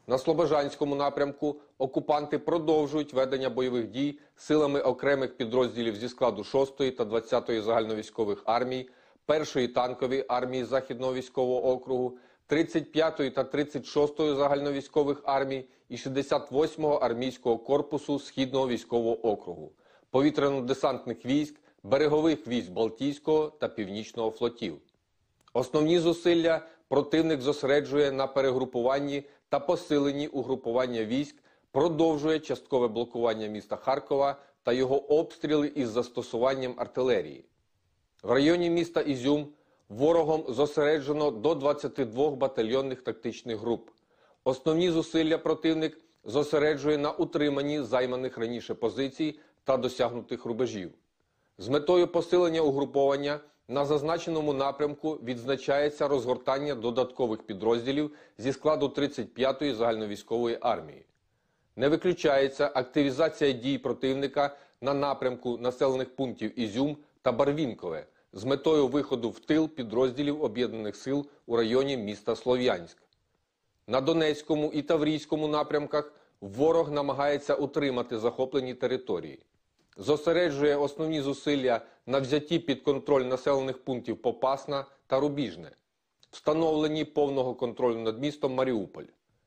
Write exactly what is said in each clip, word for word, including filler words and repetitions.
На Слобожанському напрямку окупанти продовжують ведення бойових дій силами окремих підрозділів зі складу шостої та двадцятої загальновійськових армій, першої танкової армії Західного військового округу, тридцять п'ятої та тридцять шостої загальновійськових армій і шістдесят восьмого армійського корпусу Східного військового округу, повітряно-десантних військ, берегових військ Балтійського та Північного флотів. Основні зусилля противник зосереджує на перегрупуванні та посиленні угрупування військ, продовжує часткове блокування міста Харкова та його обстріли із застосуванням артилерії. В районі міста Ізюм ворогом зосереджено до двадцяти двох батальйонних тактичних груп. Основні зусилля противник зосереджує на утриманні займаних раніше позицій та досягнутих рубежів. З метою посилення угруповання на зазначеному напрямку відзначається розгортання додаткових підрозділів зі складу тридцять п'ятої загальновійськової армії. Не виключається активізація дій противника на напрямку населених пунктів Ізюм та Барвінкове з метою виходу в тил підрозділів Об'єднаних сил у районі міста Слов'янськ. На Донецькому і Таврійському напрямках ворог намагається утримати захоплені території. Зосереджує основні зусилля на взятті під контроль населених пунктів Попасна та Рубіжне, встановленні повного контролю над містом Маріуполь.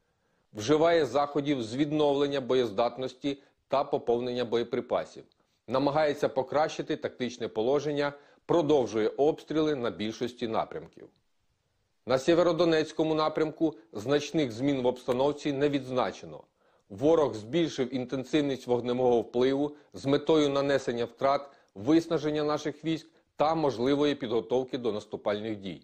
Вживає заходів з відновлення боєздатності та поповнення боєприпасів. Намагається покращити тактичне положення, продовжує обстріли на більшості напрямків. На Сєвєродонецькому напрямку значних змін в обстановці не відзначено. Ворог збільшив інтенсивність вогневого впливу з метою нанесення втрат, виснаження наших військ та можливої підготовки до наступальних дій.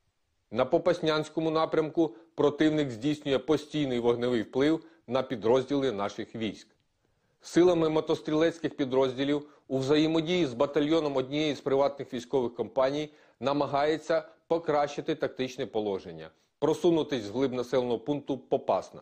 На Попаснянському напрямку противник здійснює постійний вогневий вплив на підрозділи наших військ. Силами мотострілецьких підрозділів у взаємодії з батальйоном однієї з приватних військових компаній намагається покращити тактичне положення, просунутись вглиб населеного пункту Попасна.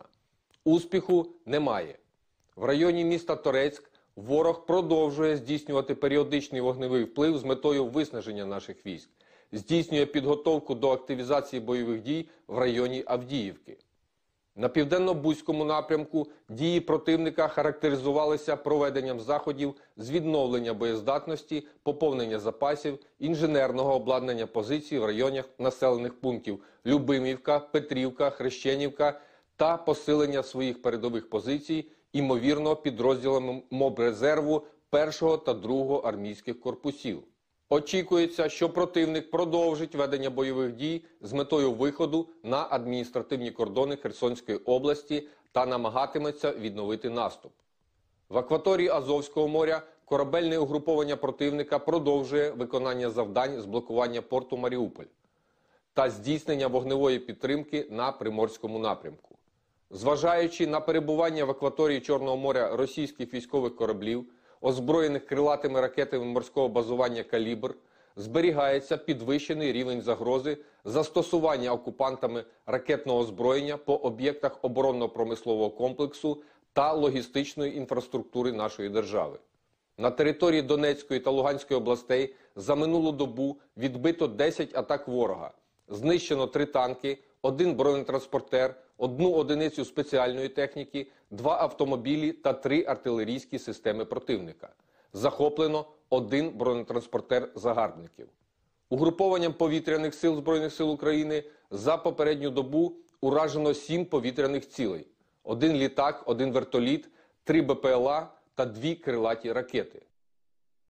Успіху немає. В районі міста Торецьк ворог продовжує здійснювати періодичний вогневий вплив з метою виснаження наших військ, здійснює підготовку до активізації бойових дій в районі Авдіївки. На Південно-Бузькому напрямку дії противника характеризувалися проведенням заходів з відновлення боєздатності, поповнення запасів, інженерного обладнання позицій в районах населених пунктів Любимівка, Петрівка, Хрещенівка та посилення своїх передових позицій, імовірно, підрозділами мобрезерву першого та другого армійських корпусів. Очікується, що противник продовжить ведення бойових дій з метою виходу на адміністративні кордони Херсонської області та намагатиметься відновити наступ. В акваторії Азовського моря корабельне угруповання противника продовжує виконання завдань з блокування порту Маріуполь та здійснення вогневої підтримки на Приморському напрямку. Зважаючи на перебування в акваторії Чорного моря російських військових кораблів, озброєних крилатими ракетами морського базування «Калібр», зберігається підвищений рівень загрози застосування окупантами ракетного озброєння по об'єктах оборонно-промислового комплексу та логістичної інфраструктури нашої держави. На території Донецької та Луганської областей за минулу добу відбито десять атак ворога, знищено три танки, один бронетранспортер, одну одиницю спеціальної техніки, два автомобілі та три артилерійські системи противника. Захоплено один бронетранспортер загарбників. Угрупованням повітряних сил Збройних сил України за попередню добу уражено сім повітряних цілей. Один літак, один вертоліт, три БПЛА та дві крилаті ракети.